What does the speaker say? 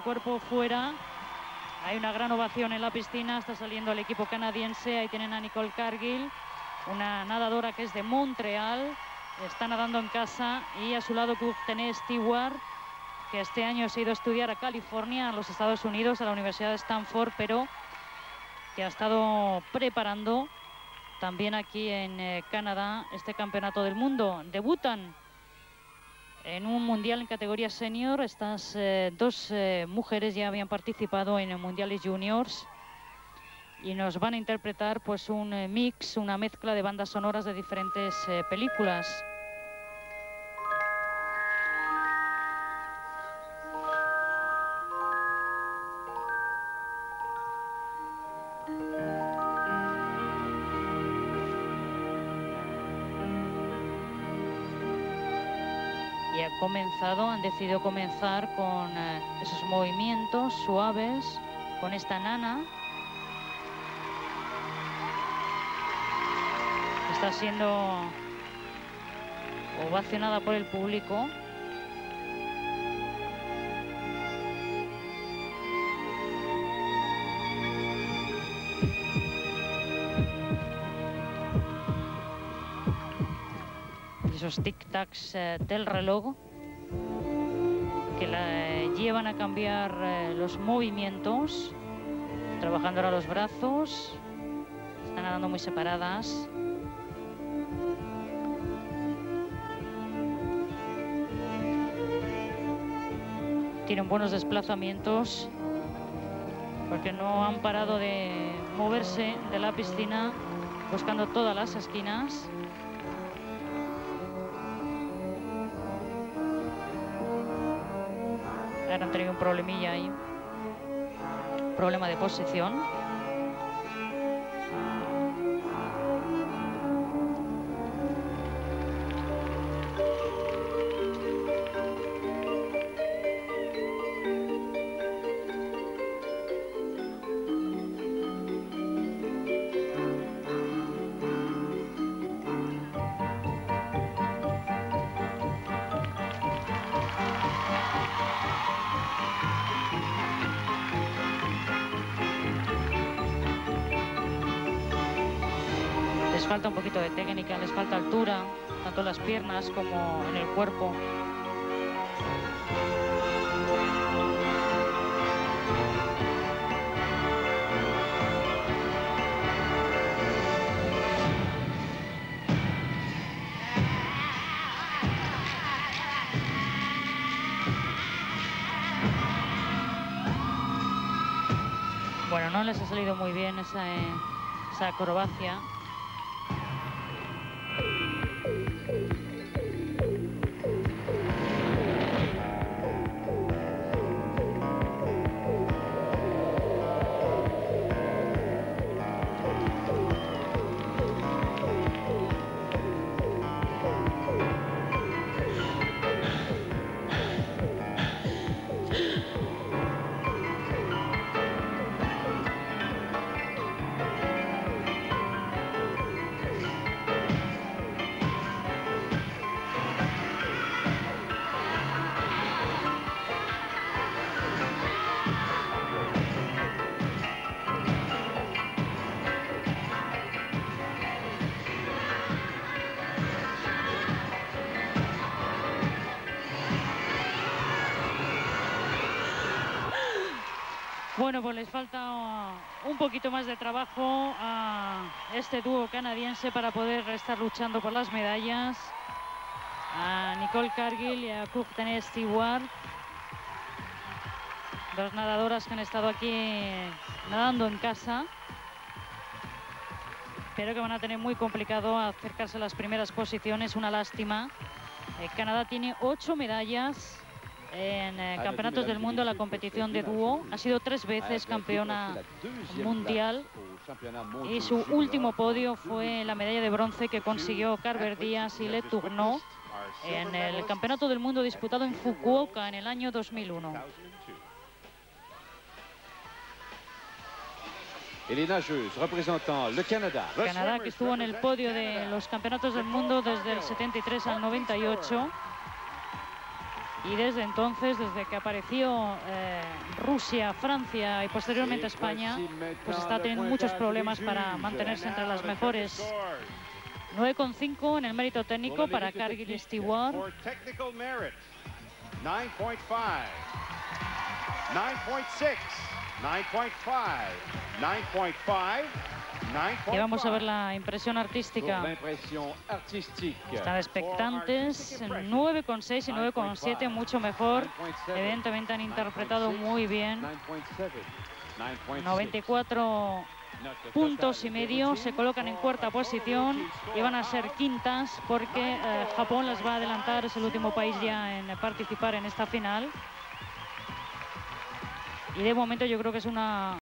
cuerpo fuera. Hay una gran ovación en la piscina. Está saliendo el equipo canadiense. Ahí tienen a Nicole Cargill, una nadadora que es de Montreal. Está nadando en casa. Y a su lado Courtney Stewart, que este año se ha ido a estudiar a California, a los Estados Unidos, a la Universidad de Stanford, pero que ha estado preparando también aquí en Canadá este campeonato del mundo. Debutan en un mundial en categoría senior. Estas dos mujeres ya habían participado en el mundiales juniors y nos van a interpretar pues un mix, una mezcla de bandas sonoras de diferentes películas. Y han decidido comenzar con esos movimientos suaves, con esta nana. Está siendo ovacionada por el público. Esos tic-tacs del reloj que la llevan a cambiar los movimientos, trabajando ahora los brazos. Están nadando muy separadas. Tienen buenos desplazamientos porque no han parado de moverse de la piscina, buscando todas las esquinas. Ahora han tenido un problemilla ahí, problema de posición. Les falta un poquito de técnica, les falta altura, tanto en las piernas como en el cuerpo. Bueno, no les ha salido muy bien esa acrobacia. Bueno, pues les falta un poquito más de trabajo a este dúo canadiense para poder estar luchando por las medallas. A Nicole Cargill y a Courtney Stewart, dos nadadoras que han estado aquí nadando en casa, pero que van a tener muy complicado acercarse a las primeras posiciones. Una lástima. Canadá tiene 8 medallas en campeonatos del mundo. La competición de dúo ha sido 3 veces campeona mundial y su último podio fue la medalla de bronce que consiguió Carver Díaz y Le Tourneau en el campeonato del mundo disputado en Fukuoka en el año 2001. Canadá, que estuvo en el podio de los campeonatos del mundo desde el 73 al 98. Y desde entonces, desde que apareció Rusia, Francia y posteriormente España, pues está teniendo muchos problemas para mantenerse entre las mejores. 9,5 en el mérito técnico para Cargill y Stewart. 9.5, 9.6, 9.5, 9.5. Y vamos a ver la impresión artística. Están expectantes. 9,6 y 9,7, mucho mejor. Evidentemente han interpretado muy bien. 94 puntos y medio, se colocan en cuarta posición y van a ser quintas porque Japón las va a adelantar, es el último país ya en participar en esta final. Y de momento yo creo que es una